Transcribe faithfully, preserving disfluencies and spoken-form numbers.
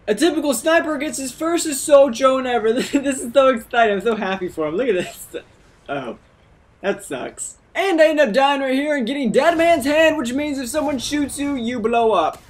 A typical sniper gets his first assault drone ever. This is so exciting. I'm so happy for him. Look at this. Oh, that sucks. And I end up dying right here and getting dead man's hand, which means if someone shoots you, you blow up.